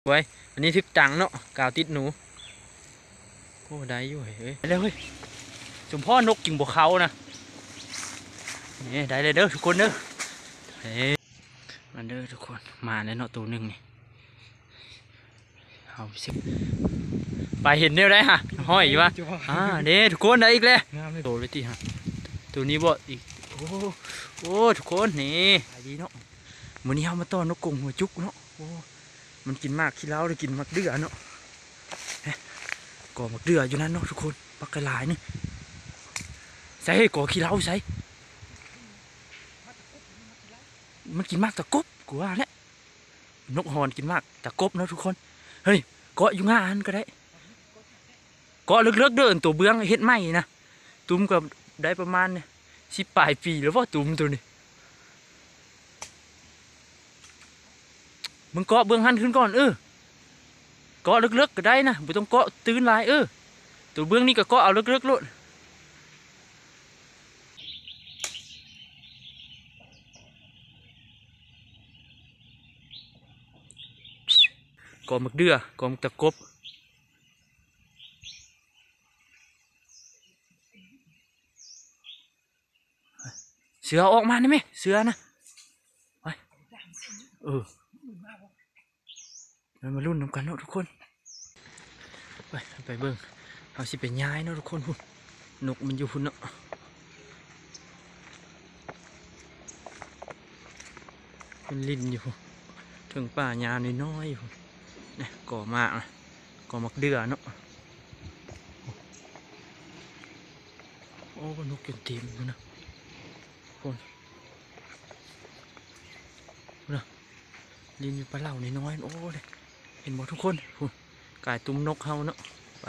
ไว้อันนี้ทึกตังเนาะกาวติดหนูโอ้ได้อยู่เฮ้ยได้เลยเฮ้ยสมพ่อนกกิ่งบัวเขานะนี่ได้เลยเด้อทุกคนเด้อเฮ้ยมาเด้อทุกคนมาแล้วเนาะตัวหนึ่งนี่เอาสิไปเห็นเดียวได้ฮะห้อยอยู่วะเด้ทุกคนได้อีกแล้วโตเลยที่ฮะตัวนี้บ่อีกโอ้ทุกคนนี่ดีเนาะมื้อนี้เฮามาต้อนนกกรงหัวจุกเนาะมันกินมากขี้เล้าเลยกินมักเดือเนาะก่อมักเดืออยู่นั่นเนาะทุกคนปักกระลายนี่ใส่ให้ก่อขี้เล้าใส่มันกินมากตะกบกูว่าเนี่ยนกฮอนกินมากตะกบเนาะทุกคนเฮ้ยเกาะอยู่ง่านก็ได้เกาะเลิกๆเดินตัวเบื้องเฮ็ดไหมนะตุ้มก็ได้ประมาณ10 ปลายปีแล้วว่าตุ้มตัวนี้มึงเกาะเบื้องหันขึ้นก่อนเกาะเลิกๆก็ได้นะไม่ต้องเกาะตื้นลายตัวเบื้องนี่ก็เกาะเอาเลิกๆโลดเกาะมักเดือเกาะมักตะกบเสือออกมาได้ไหมเสือนะไปมันมาลุ้นนำกันเนาะทุกคนไปเบิ่งเอาสิเป็นย้ายเนาะทุกคนพุ่นนกมันอยู่พุ่นเนาะเป็นลิ้นอยู่ถึงป่าหญ้าน้อยๆอยู่นี่ก่อมากนะก่อมักเดือเนาะโอ้นกเต็มเต็มอยู่นะคนนะลิ้นอยู่ปลาเหล่าน้อยๆโอ้เลยเห็นหมดทุกคนพุ่นกายตุ้มนกเฮาเนาะไป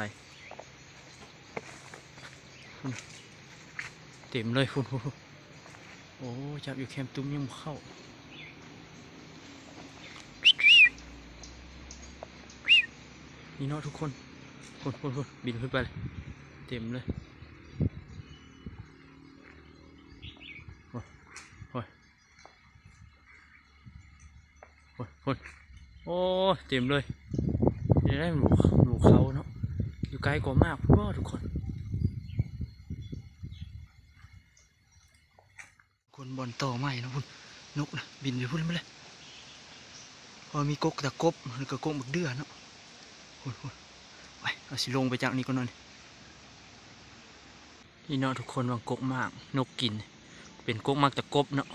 เต็มเลยพุ่นโอ้จับอยู่แคมตุ้มยังเข้านี่เนาะทุกคนพุ่นบินขึ้นไปเลยเต็มเลยพุ่นโอ้เต็มเลยจะได้หมูเขาเนาะอยู่ไกลกว่ามากพุ่นทุกคนบอลต่อใหม่นะพุ่นนกนะบินอยู่พุ่นไปเลยพอมีกกตะกบมันก็กกบักเดือเนาะพุ่นไปเอาสิลงไปจากนี้ก่อนหน่อยนี่เนาะทุกคนวางกกมากนกกินเป็นกกมากตะกบเนาะ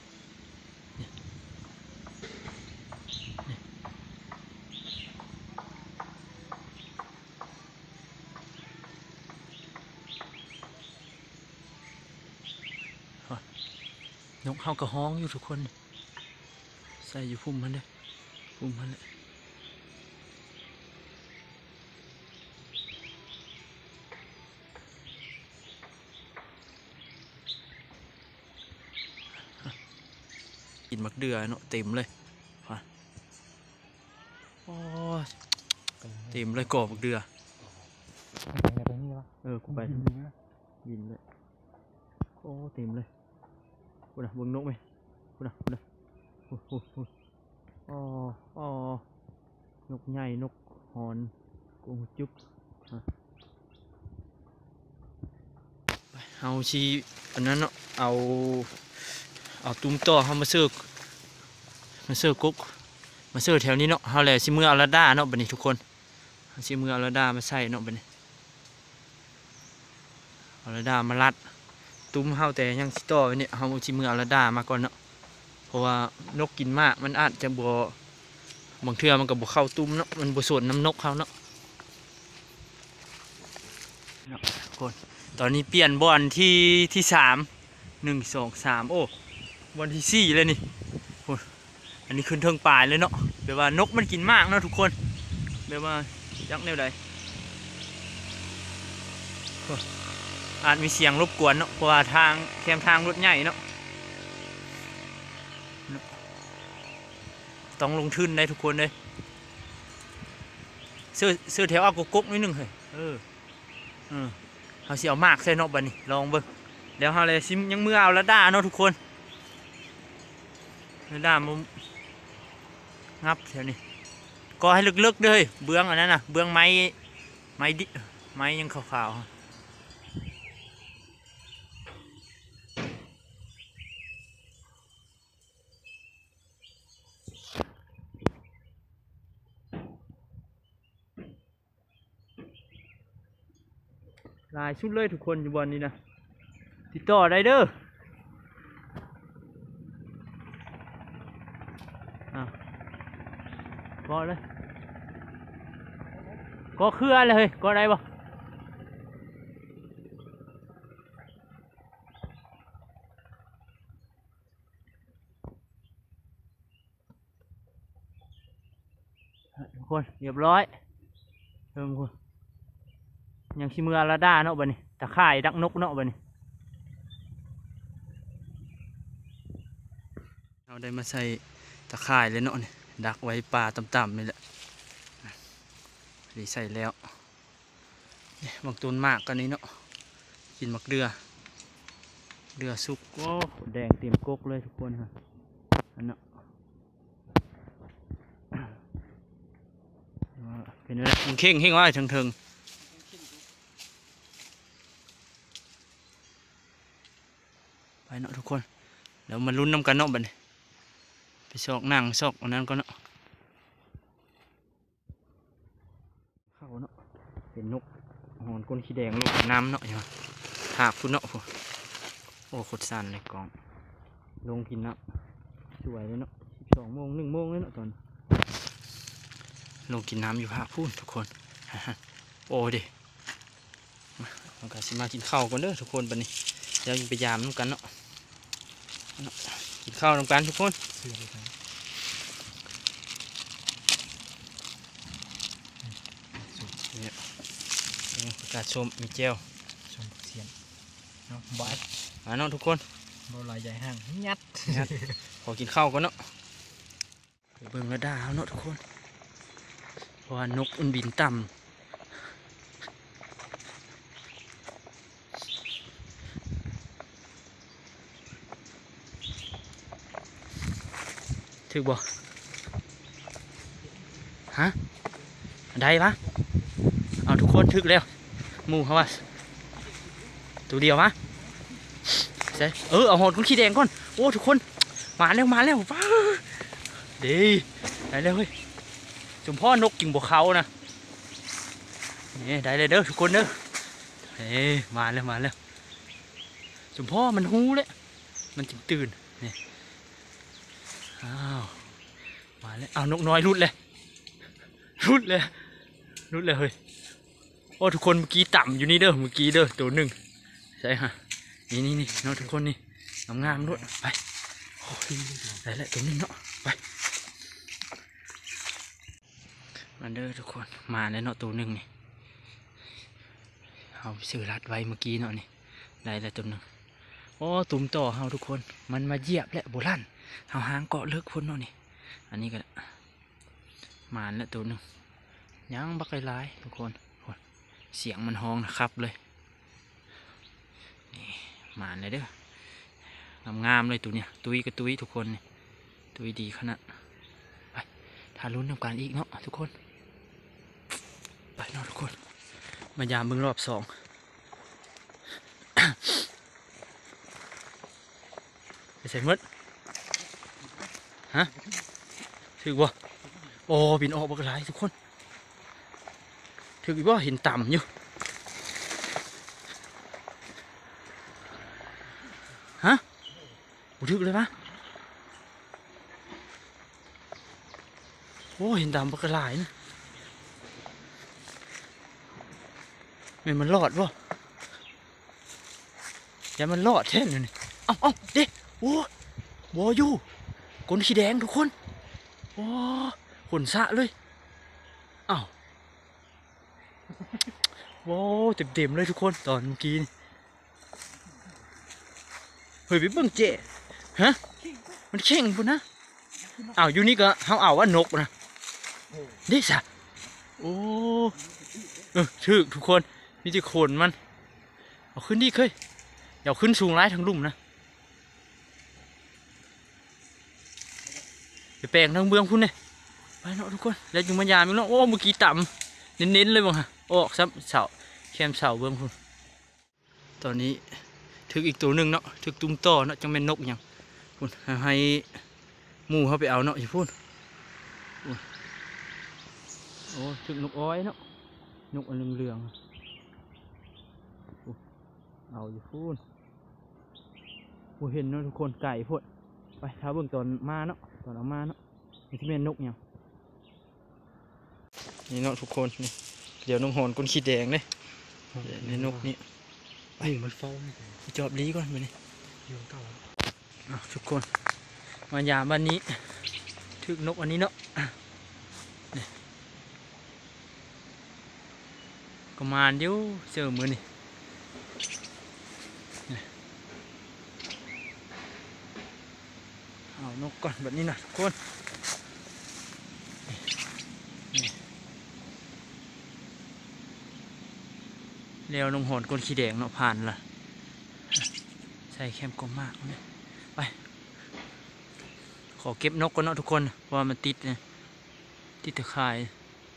นกเฮากระห้องอยู่ทุกคนใส่อยู่พุ่มมันเลยพุ่มมันเลยกินมักเดือเนาะเต็มเลยโอ้เต็มเลยกรอบมักเดือกูไปบินเลยโอ้เต็มเลยพูดนะเบิ่งนกไหมพูดนะอ๋อนกใหญ่นกฮอนกงจุ๊บเอาชีอันนั้นเนาะเอาตุ้มต่อเขามาเสิร์ฟกุ๊กมาเสิร์ฟแถวนี้เนาะเขาแหละชิมืออาราดาเนาะบัดนี้ทุกคนชิมืออาราดามาใส่เนาะบัดนี้อาราดามาลัดตุ้มเฮาแต่ยังสิต่อเนี่ยเฮาชิมืออาราดามาก่อนเนาะเพราะว่านกกินมากมันอาจจะบางเทื่อมันก็บ่เข้าตุ้มเนาะมันบ่สวนน้ำนกเขาเนาะคนตอนนี้เปลี่ยนบอลที่3 1 2 3โอ้บอลที่4เลยนี่อันนี้ขึ้นเทิงป่ายเลยเนาะแปลว่านกมันกินมากเนาะทุกคนแปลว่ายักแนวใดอาจมีเสียงรบกวนเนาะเพราะว่าแคมทางรถใหญ่เนาะต้องลงทุนได้ทุกคนเลยเสื้อแถวเอากุ๊กนิดนึงเลยเขาเสียวมากใส่เนาะบัดนี้ลองเบิ่งเดี๋ยวเขาเลยซิมยังมือเอาละด้าเนาะทุกคนละด้ามุมงับแถวนี้ก็ให้ลึกๆเลยเบื้องอันนั้นน่ะเบื้องไม้ดิไม้ยังขาวๆลายชุดเลยทุกคนอยู่บนนี้นะติดต่อได้เด้อก็เลยก็เครือเลยก็ได้บ่ทุกคนเรียบร้อยเพิ่มคนยังชิมือละด้าเนาะบัดนี้ตะข่ายดักนกเนาะบัดนี้เราได้มาใส่ตะข่ายเลยเนาะนี่ดักไว้ปลาต่ำๆนี่แหละนี่ใส่แล้วบางต้นมากกันนี้เนาะกินมักเดือสุกโอ้แดงเต็มกกเลยทุกคนครับอันนั้นเป็นอะไรมันเข่งว่าเถิงไปเนาะทุกคนเดี๋ยวมาลุ้นน้ำกันเนาะบัดนี้ไปซอกนั่งซอกอันนั้นก็เนาะเข้าเนาะเป็นนกหอนก้นขี้แดงลูกน้ำเนาะใช่ไหมหากคุณเนาะโอ้ขดสันเลยกองลงกินเนาะสวยเลยเนาะ12 โมง 1 โมงเลยเนาะตอนลงกินน้ำอยู่ภาคพูนทุกคนโอ้ดิเราก็สิมากินข้าวกันเด้อทุกคนบัดนี้เดี๋ยวไปยามน้ำกันเนาะกินข้าวน้ำกันทุกคนประกาศชมมีเจลชมเสียนเนาะบายมาเนาะทุกคนเราลายใหญ่ห้างยัดขอกินข้าวกันเนาะเบิ่งระดาเนาะทุกคนเพราะว่านกมันบินต่ำถึกบ่ฮะได้ปะเอาทุกคนถึกแล้วมูเขาว่าตัวเดียวมะใช่เอาหอดคนขี้แดงก่อนโอ้ทุกคนมาแล้วว้าดีได้แล้วเฮ้ยจุ่มพ่อนกกิ่งบวเขานะนี่ได้เลยเด้อทุกคนเด้อมาแล้วจุ่มพ่อมันหูเลยมันจึงตื่นนี่อ้าวมาแล้วเอานกน้อยรุดเลยเฮ้ยโอ้ทุกคนเมื่อกี้ต่ำอยู่นี่เด้อเมื่อกี้เด้อตัวหนึ่งใช่ฮะนี่เนาะทุกคนนี่งามด้วยไปได้แล้วตัวนึงเนาะไปมาเด้อทุกคนมาแล้วเนาะตัวหนึ่งนี่เอาซื้อรัดไว้เมื่อกี้เนาะนี่ได้แล้วตัวหนึ่งโอ้ตุ่มต่อเฮาทุกคนมันมาเหยียบและโบราณเฮาหางเกาะเลิกพ้นเนาะนี่อันนี้ก็มาแล้วตัวหนึ่งยังบักไก่ลายทุกคนเสียงมันห้องนะครับเลยนี่มาเลยเด้องามเลยตัวเนี้ยตุยกับตุยทุกคนนี่ตุยดีขนาดไปถ้าลุ้นทำการอีกเนาะทุกคนไปเนาะทุกคนมายามเบิ่งรอบ2ไปใส่มดฮะถือบ่โอ้บินออกบักหลายทุกคนถือว่าเห็นต่ำอยู่ฮะบุทึกเลยปะโอ้เห็นต่ำบักหลายนะมันรอดวะอย่ามันรอดแท้เลยนี่เอาเด็กโอ้โบอยู่ก้นขี้แดงทุกคนโอ้ขนสะเลยอ้าวโว้เต็มเลยทุกคนตอนเมื่อกี้เฮ้ยไปเบิ่งเจ๊ฮะมันเข่งพุ่นนะอ้าวอยู่นี่ก็เขาเอาว่านกนะเด็กสะโอ้ถึกทุกคนนี่จะขนมันเอาขึ้นดีเคยอย่าขึ้นสูงร้ายทั้งลุ่มนะไปแปลงทั้งเบื้องพุ่นเลยไปไปเนาะทุกคนแล้วอยู่มายามอีกเนาะโอ้เมื่อกี้ต่ำเน้นๆเลยบ้างฮะออกซ้ำเสาแคมเสาเบิ้งคุณตอนนี้ถึกอีกตัวหนึ่งเนาะถึกตุ้มต่อเนาะจังเป็นนกอย่างคุณให้หมูเขาไปเอาเนาะอย่าพูดโอ้ถึกนกอ้อยเนาะนกอันเหลืองๆเอาอย่าพูดโอ้เห็นเนาะทุกคนไก่พูดไปท้าเบิ่งตอนมาเนาะตอนเอามาเนาะนี่ที่เป็นนกอย่างนี่เนาะทุกคนนี่เดี๋ยวนกหอนก้นขี้แดงเลยในนกนี่ไปมันเฝ้าจอบลีก่อนไปนี่ทุกคนมายามบ้านนี้ถึกนกอันนี้เนาะก็มาเดี๋ยวเจอมือนี่เอานกก่อนแบบนี้นะทุกคนแล้วนกหอนก้นขี้แดงเนาะผ่านละใส่แคมก็มากเลยไปขอเก็บนกก่อนเนาะทุกคนเพราะว่ามันติดเนี่ยติดตะข่าย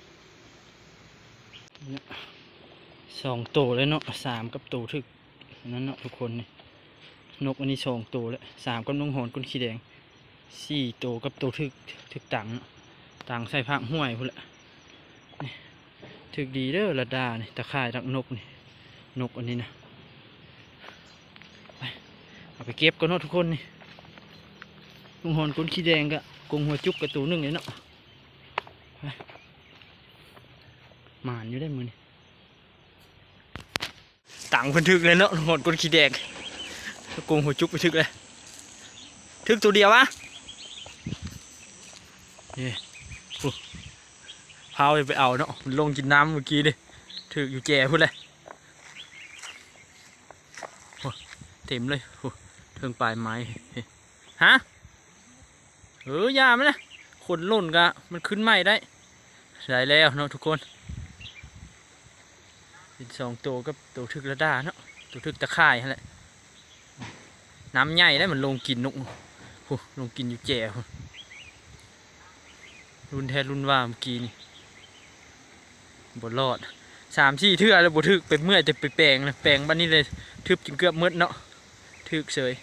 2 ตัวเลยเนาะ3กับตัวถึกนั้นเนาะทุกคนนี่นกอันนี้2 ตัวแล้ว3กับนกหอนก้นขี้แดง4 ตัวกับตัวถึกตังเนาะตังใส่ผักห้วยพุ่นแหละนี่ถึกดีเด้อระดานี่ตะข่ายดักนกนี่นกอันนี้นะไปเอาไปเก็บก่อนเนาะทุกคนนี่นกหอนก้นขี้แดงกะกงหัวจุกกับตัวหนึ่งเลยเนาะหมานอยู่ได้มือนี่ตังเพิ่นถึกเลยเนาะหอนก้นขี้แดงกงหัวจุกไปถึกเลยถึกตัวเดียววะนี่พาไปเอาเนาะมันลงกินน้ำเมื่อกี้ดิถึกอยู่แก่พุ่นเลยเต็มเลยเทิงปลายไม้ฮะยาไหมนะคนหล่นกะมันขึ้นใหม่ได้แล้วเนาะทุกคนเป็น2 ตัวกับตัวถึกระดาเนาะตัวถึกตะข่ายนั่นแหละน้ำใหญ่ได้มันลงกินนกลงกินอยู่แจ่รุ่นแท้รุ่นว่าเมื่อกี้นี่บดรอด3-4 เทื่อแล้วบดถึกไปเมื่อยจะไปแปลงเลยแปลงบ้านนี้เลยทึบจนเกือบมืดเนาะถึกเฉย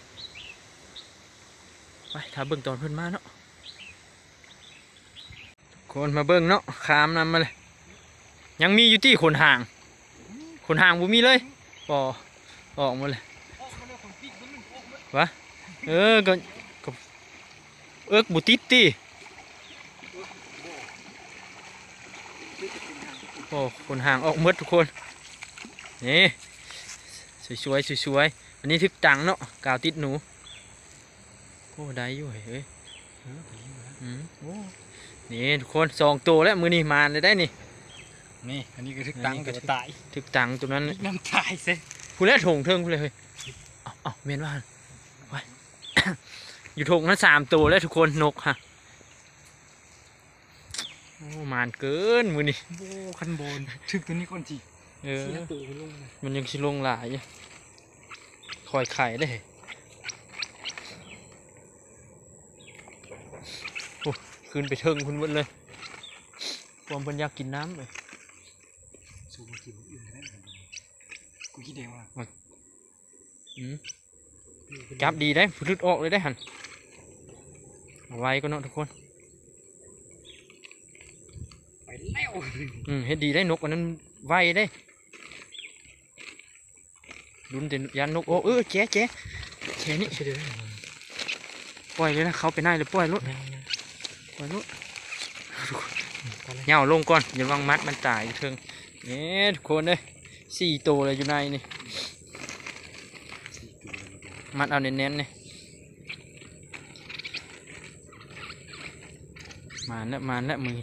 ไปถ้าเบิ่งตอนเพิ่นมาเนาะคนมาเบิ่งเนาะขามนำมาเลยยังมีอยู่ที่ขนห่างบุมีเลยปอออกมาเลยวะก็บุติดตีโอ้ขนห่างออกหมดทุกคนนี่สวยอันนี้ทึกตังเนาะกาวติดหนูโอ้ได้อยู่เฮ้ยนี่ทุกคน2 ตัวแล้วมือนี่มาเลยได้นี่อันนี้ก็ทึกตังก็ตายทึกตังตัวนั้นน้ำตายเซ่ผู้แรกถงเทิงผู้เลยเฮ้ยเอาเมนว่าไว้ อยู่ถงนั้น3 ตัวแล้วทุกคนนกฮะโอ้มานเกินมือนี่โบคันโบนทึกตัวนี้ก่อนจีมันยังชิลงหลายคอยไข่ได้ขึ้นไปเทิงคุณหมดเลยความเป็นอยากกินน้ำเลยสูบมากินอื่นได้กูคิดเองว่าจับดีได้พุดออกเลยได้หันไว้ก็เนาะทุกคนไปแล้วเฮ็ดดีได้นกอันนั้นไว้ได้ดุนแต่ยันนกโอ้แจ๊นี่ปล่อยเลยนะเขาไปไหนเลยปล่อยรถเหย่าลงก่อนอย่าวางมัดมันตายเทิงนี่ทุกคนเลย4 ตัวเลยอยู่ในนี่มัดเอาเน้นๆนี่มาแล้วมือ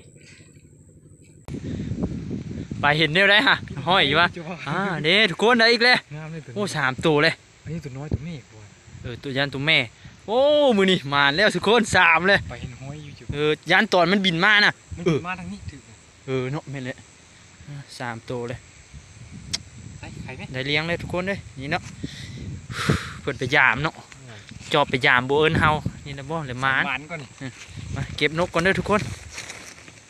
ไปเห็นเดียวได้ฮะห้อยอยู่วะเด้ทุกคนได้อีกเลยโอ้3 ตัวเลยอันนี้ตัวน้อยตัวแม่ตัวยันตัวแม่โอ้มือนี่มาแล้วทุกคน3เลยไปเห็นห้อยอยู่ยันตอนมันบินมานะมันบินมาทางนี้ถือเนาะไม่เลย3 ตัวเลยใครไหมได้เลี้ยงเลยทุกคนเลยนี่เนาะเปิดไปยามเนาะจอบไปยามโบเอิญเฮานี่นะบ่เลยมานก่อนมาเก็บนกก่อนเด้อทุกคน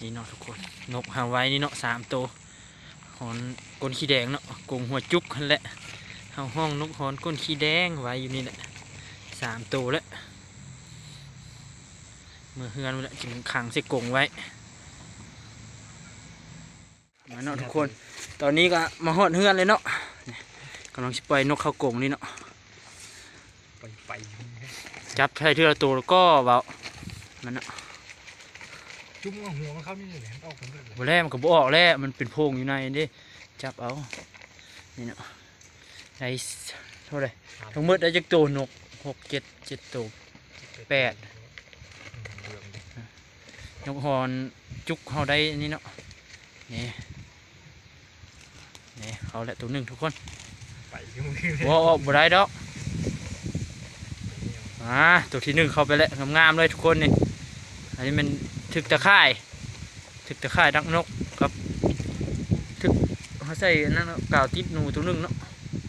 นี่เนาะทุกคนนกหาไว้นี่เนาะ3 ตัวหอนก้นขี้แดงเนาะกงหัวจุกนั่นแหละเฮาห้องนกหอนก้นขี้แดงไว้อยู่นี่แหละ3 ตัวแล้วเมื่อเฮือนมันจึงขังใส่กรงไว้มาเนาะทุกคนตอนนี้ก็มาหอดเฮือนเลยเนาะกำลังจะปล่อยนกเข้ากรงนี่เนาะไปจับใช้เทือตัวแล้วก็เบามันเนาะจุ่มหัวมันเข้านี่เลยออกผมเลยบ่แล้วมันก็บ่ออกแล้วมันเป็นโพรงอยู่ในนี่จับเอานี่เนาะได้เท่าไหร่ทั้งหมดได้จักตัวนก6 7 ตัว8นกหอนจุกเขาได้นี่เนาะนี่เขาแหละตัวหนึ่งทุกคนไปจุ่มเลยบ่ได้ดอกตัวที่1เข้าไปแล้วงามๆเลยทุกคนนี่อันนี้มันถึกตะข่ายดักนกครับถึกเขาใส่นั่นกาวติดหนูตัวหนึ่งเนาะ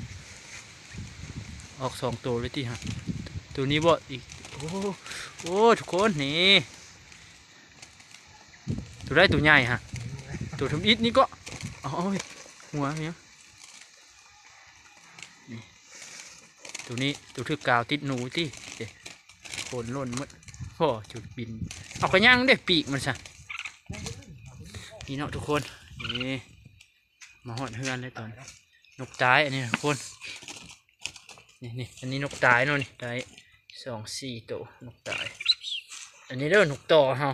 ออก2 ตัวเลยที่ฮะตัวนี้บ่อีกโอ้ทุกคนนี่ตัวได้ตัวใหญ่ฮะตัวทำอิฐนี่ก็โอ้ยหัวเนี่ยตัวนี้ตัวถึกกาวติดหนูที่โคนล่นหมดโอ้จุดบินเอากระย่างได้ปีกมันซะนี่เนาะทุกคนนี่มาหอดเฮือนเลยตอนนกตายอันนี้ทุกคนนี่อันนี้นกตายเนาะนี่ตาย2 4 ตัวนกตายอันนี้เด้อนกต่อเฮา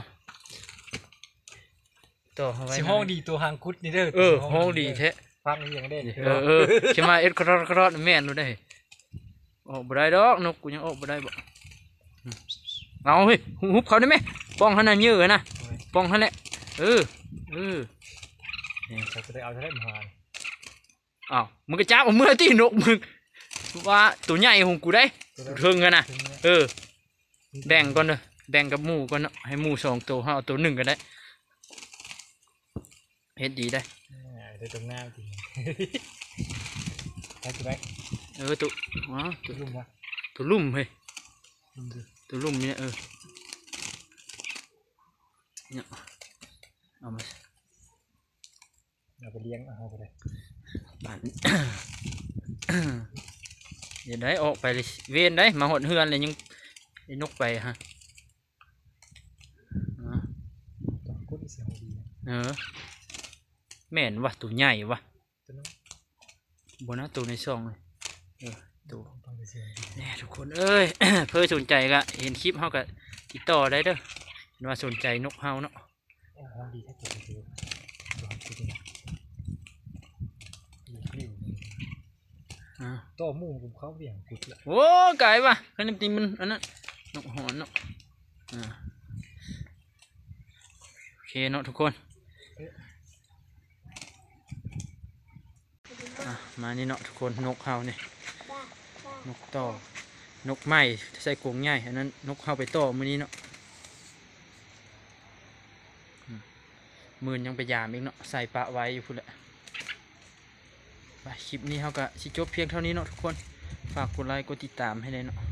ต่อเฮาไว้สิห้องดีตัวหางกุดนี่เด้อห้องดีแท้ฟังนี่ยังได้ใช่ไหมเอ็ดครอดแม่นดูได้ออกบ่ได้ดอกนกกูยังออกบ่ได้บ่เอาเฮ้ยหุบเขาได้ไหมป้องเขาน่ะเยอะนะป้องเขาแหละนี่เขาจะได้เอาจะได้มาอ้าวมึงก็จับเอามือตีนกมึงว่าตัวใหญ่ของกูได้เทิงกันนะแบ่งก่อนเด้อแบ่งกับหมูก่อนเนาะให้หมู2 ตัวเอาตัว1ก็ได้เฮ็ดดีได้ได้ตรงหน้าจริงได้ตัวได้ตัวลุ่มวะตัวลุ่มเฮ้ยตัวลุ่มเนี่ยเนี่ยเอามาเอาไปเลี้ยงเอาไปเลยเดี๋ยวได้ออกไปเลยเวียนได้มาหดเฮือนเลยยังนกไปฮะแม่นวะตัวใหญ่วะบนนั้นตัวในซองเลยตัวเนี่ยทุกคนเอ้ย เพื่อสนใจก็เห็นคลิปเขาก็ติดต่อได้เด้อว่าสนใจนกเฮาเนาะต่อมูผมเข้าเบี่ยงกุดเลยโอ้ไก่ปะขนมตีมันอันนั้นนกหอนเนาะโอเคเนาะทุกคนมานี่เนาะทุกคนนกเฮาเนี่ยนกต่อนกไม้ใส่กรงใหญ่อันนั้นนกเฮาไปต่อมือนี้เนาะมือยังไปยามอีกเนาะใส่ปะไว้อยู่พุ่นแหละไปคลิปนี้เขาก็สิจบเพียงเท่านี้เนาะทุกคนฝากกดไลค์กดติดตามให้เลยเนาะ